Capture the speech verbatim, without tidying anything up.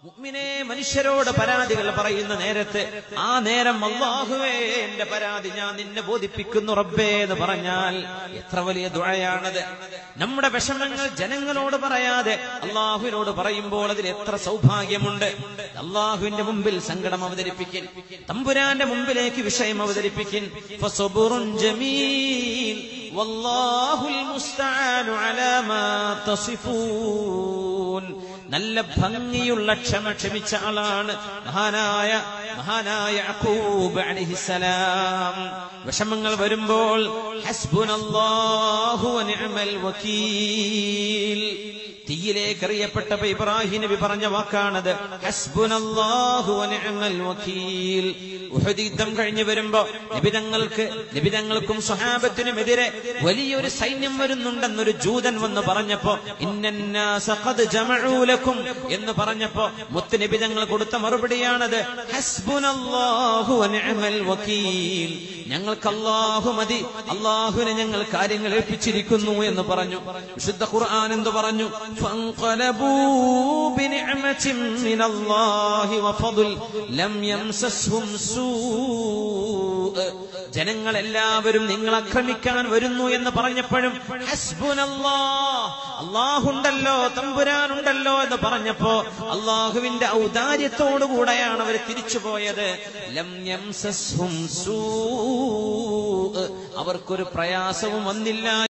മുഅ്മിനേ, മനുഷ്യരോട് പരാതികൾ പറയുന്ന നേരത്തെ ആ നേരം അല്ലാഹുവേ എന്റെ പരാതി ഞാൻ നിന്നെ ബോധിപ്പിക്കുന്നു റബ്ബേ എന്ന് പറഞ്ഞാൽ എത്ര വലിയ ദുആയാണത്. നമ്മുടെ വിഷമങ്ങൾ ജനങ്ങളോട് പറയാതെ അല്ലാഹുവിനോട് പറയുമ്പോൾ അതിൽ എത്ര സൗഭാഗ്യമുണ്ട്. അല്ലാഹുവിന്റെ മുമ്പിൽ സങ്കടം അവതരിപ്പിക്കിൻ, തമ്പുരാന്റെ മുമ്പിലേക്ക് വിഷയം അവതരിപ്പിക്കിൻ. ഫസബുറുൻ ജമീൽ വല്ലാഹുൽ മുസ്തആനു അലാ മാ തസിഫൂൻ. നല്ല ഭംഗിയുള്ള ക്ഷമ ക്ഷമിച്ച ആളാണ് മഹാനായ മഹാനായ യഅഖൂബ് അലൈഹിസ്സലാം. വിഷമങ്ങൾ വരുമ്പോൾ ഹസ്ബുനല്ലാഹു വനിഅമൽ വകീൽ, തീയിലേക്ക് എറിയപ്പെട്ടപ്പോൾ ഇബ്രാഹിം നബി പറഞ്ഞ വാക്കാണത്, ഹസ്ബുനല്ലാഹു വനിഅമൽ വകീൽ. ഉഹദ് യുദ്ധം കഴിഞ്ഞു വരുമ്പോ നബിതങ്ങൾക്ക് നബിതങ്ങൾക്കും സ്വഹാബത്തിനുമെതിരെ വലിയൊരു സൈന്യം വരുന്നുണ്ടെന്നൊരു ജൂതൻ വന്ന് പറഞ്ഞപ്പോ ഇന്നന്നാസ ഖദ് ജമഉ ലക്കും എന്ന് പറഞ്ഞപ്പോ മുത്ത് നബിതങ്ങൾ കൊടുത്ത മറുപടിയാണത്, ഹസ്ബുനല്ലാഹു വനിഅമൽ വകീൽ. ഞങ്ങൾക്ക് അല്ലാഹു മതി, അല്ലാഹുവിനെ ഞങ്ങൾ കാര്യങ്ങൾ ഏൽപ്പിച്ചിരിക്കുന്നു എന്ന് പറഞ്ഞു. വിശുദ്ധ ഖുർആൻ എന്തു പറഞ്ഞു? ഫൻഖലബൂ ബിനിഅമതിൻ മിനല്ലാഹി വഫദ്ൽ ലം യംസസ്ഹും സൂ. ജനങ്ങളെല്ലാവരും നിങ്ങൾ ആക്രമിക്കാൻ വരുന്നു എന്ന് പറഞ്ഞപ്പോഴും ഹസ്ബുനല്ലാഹ്, അല്ലാഹുണ്ടല്ലോ തമ്പുരാനുണ്ടല്ലോ എന്ന് പറഞ്ഞപ്പോ അല്ലാഹുവിന്റെ ഔദാര്യത്തോടുകൂടെയാണ് അവർ തിരിച്ചുപോയത്. ലം യംസസ്ഹും സൂ, അവർക്കൊരു പ്രയാസവും വന്നില്ല.